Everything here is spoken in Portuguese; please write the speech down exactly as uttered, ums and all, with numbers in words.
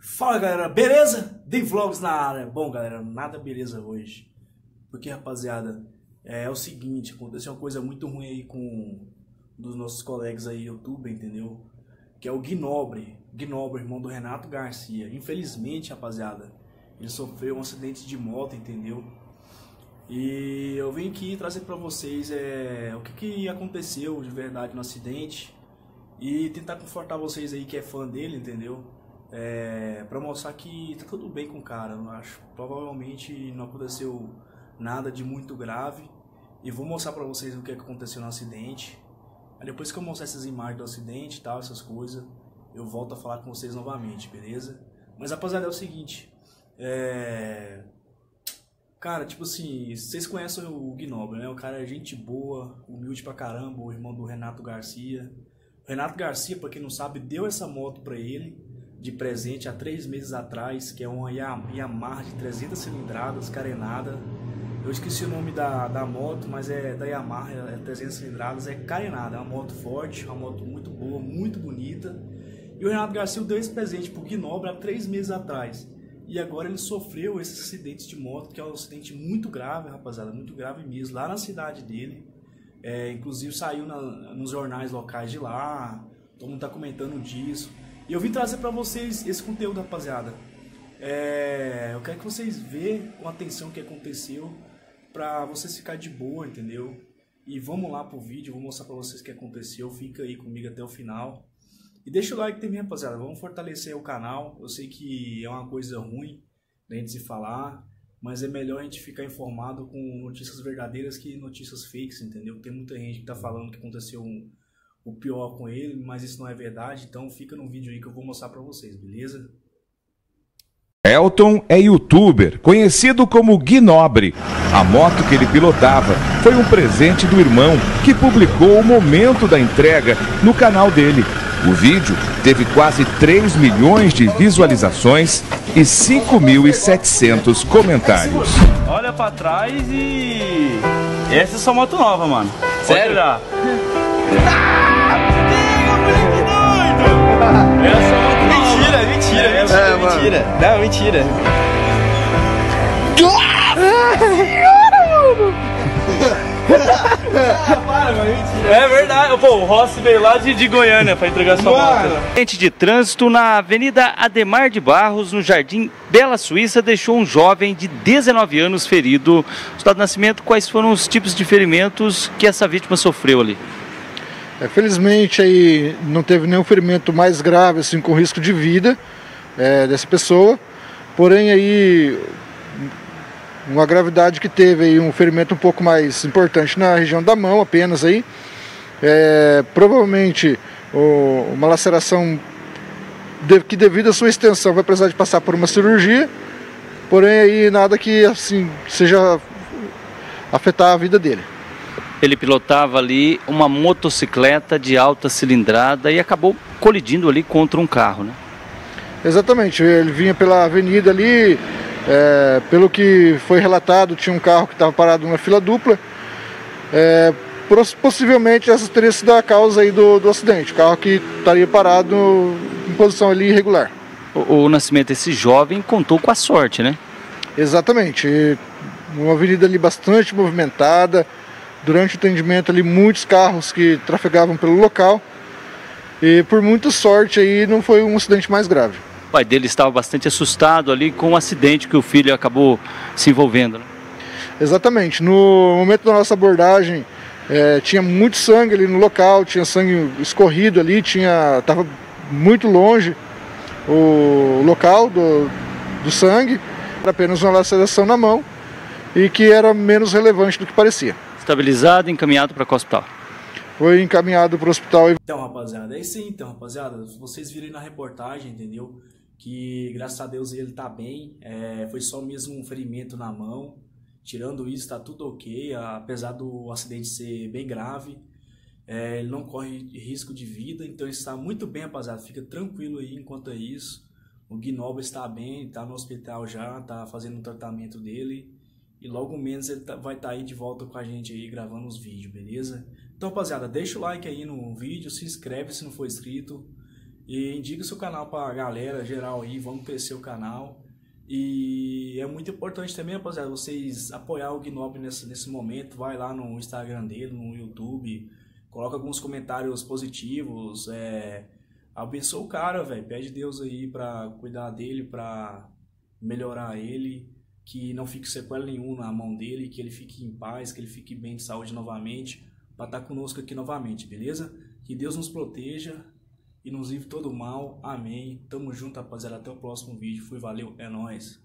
Fala galera, beleza? The Vlogs na área. Bom galera, nada beleza hoje. Porque rapaziada, é, é o seguinte, aconteceu uma coisa muito ruim aí com um dos nossos colegas aí, youtuber, entendeu? Que é o Gnobre, Gnobre, irmão do Renato Garcia. Infelizmente, rapaziada, ele sofreu um acidente de moto, entendeu? E eu vim aqui trazer pra vocês é, o que, que aconteceu de verdade no acidente e tentar confortar vocês aí que é fã dele, entendeu? É, pra mostrar que tá tudo bem com o cara, eu acho. Provavelmente não aconteceu nada de muito grave. E vou mostrar pra vocês o que, é que aconteceu no acidente. Aí depois que eu mostrar essas imagens do acidente e tal, essas coisas, eu volto a falar com vocês novamente, beleza? Mas rapaziada, é o seguinte, é... Cara, tipo assim, vocês conhecem o Gnobre, né? O cara é gente boa, humilde pra caramba, o irmão do Renato Garcia. O Renato Garcia, pra quem não sabe, deu essa moto pra ele de presente há três meses atrás, que é uma Yamaha de trezentas cilindradas, carenada. Eu esqueci o nome da, da moto, mas é da Yamaha, é trezentas cilindradas, é carenada, é uma moto forte, uma moto muito boa, muito bonita. E o Renato Garcia deu esse presente pro Gnobre há três meses atrás. E agora ele sofreu esses acidentes de moto, que é um acidente muito grave, rapaziada, muito grave mesmo, lá na cidade dele. É, inclusive saiu na, nos jornais locais de lá, todo mundo tá comentando disso. E eu vim trazer pra vocês esse conteúdo, rapaziada. É, eu quero que vocês vejam com atenção o que aconteceu, pra vocês ficarem de boa, entendeu? E vamos lá pro vídeo, vou mostrar pra vocês o que aconteceu, fica aí comigo até o final. E deixa o like também, rapaziada, vamos fortalecer o canal. Eu sei que é uma coisa ruim da gente se falar, mas é melhor a gente ficar informado com notícias verdadeiras que notícias fakes, entendeu? Tem muita gente que tá falando que aconteceu um, o pior com ele, mas isso não é verdade, então fica no vídeo aí que eu vou mostrar pra vocês, beleza? Elton é youtuber, conhecido como Gnobre. A moto que ele pilotava foi um presente do irmão, que publicou o momento da entrega no canal dele. O vídeo teve quase três milhões de visualizações e cinco mil e setecentos comentários. Olha pra trás e... essa é sua moto nova, mano. Sério? Ah, moleque doido! Essa é uma moto nova. Mentira, mentira, é, mentira, é, mentira. Mano. Não, mentira. Para, mano, mentira. É verdade, pô, o Rossi veio lá de, de Goiânia pra entregar sua moto. Acidente de trânsito na Avenida Ademar de Barros, no Jardim Bela Suíça, deixou um jovem de dezenove anos ferido. Estado de nascimento, quais foram os tipos de ferimentos que essa vítima sofreu ali? É, felizmente aí não teve nenhum ferimento mais grave, assim, com risco de vida é, dessa pessoa. Porém aí uma gravidade que teve aí um ferimento um pouco mais importante na região da mão apenas aí. É, provavelmente o, uma laceração de, que devido à sua extensão vai precisar de passar por uma cirurgia. Porém aí nada que assim seja afetar a vida dele. Ele pilotava ali uma motocicleta de alta cilindrada e acabou colidindo ali contra um carro, né? Exatamente, ele vinha pela avenida ali, é, pelo que foi relatado, tinha um carro que estava parado numa fila dupla. É, possivelmente essa teria sido a causa aí do, do acidente, o carro que estaria parado em posição ali irregular. O, o Nascimento, esse jovem, contou com a sorte, né? Exatamente, uma avenida ali bastante movimentada. Durante o atendimento ali, muitos carros que trafegavam pelo local. E por muita sorte aí, não foi um acidente mais grave. O pai dele estava bastante assustado ali com o acidente que o filho acabou se envolvendo, né? Exatamente. No momento da nossa abordagem, é, tinha muito sangue ali no local, tinha sangue escorrido ali, tinha, estava muito longe o local do, do sangue. Era apenas uma laceração na mão e que era menos relevante do que parecia. Estabilizado e encaminhado para o hospital. Foi encaminhado para o hospital. Então, rapaziada, é isso aí então, rapaziada. Vocês viram aí na reportagem, entendeu? Que graças a Deus ele tá bem. É, foi só mesmo um ferimento na mão. Tirando isso, tá tudo ok. Apesar do acidente ser bem grave, é, ele não corre risco de vida. Então está muito bem, rapaziada. Fica tranquilo aí enquanto é isso. O Gnobre está bem, tá no hospital já, tá fazendo o tratamento dele. E logo menos ele tá, vai estar tá aí de volta com a gente aí gravando os vídeos, beleza? Então, rapaziada, deixa o like aí no vídeo, se inscreve se não for inscrito. E indica o seu canal pra galera geral aí, vamos crescer o canal. E é muito importante também, rapaziada, vocês apoiar o Gnobre nesse, nesse momento. Vai lá no Instagram dele, no YouTube, coloca alguns comentários positivos, é, abençoa o cara, velho. Pede Deus aí pra cuidar dele, pra melhorar ele, que não fique sequela nenhum na mão dele, que ele fique em paz, que ele fique bem de saúde novamente, pra estar conosco aqui novamente, beleza? Que Deus nos proteja e nos livre todo mal. Amém. Tamo junto, rapaziada. Até o próximo vídeo. Fui, valeu, é nóis.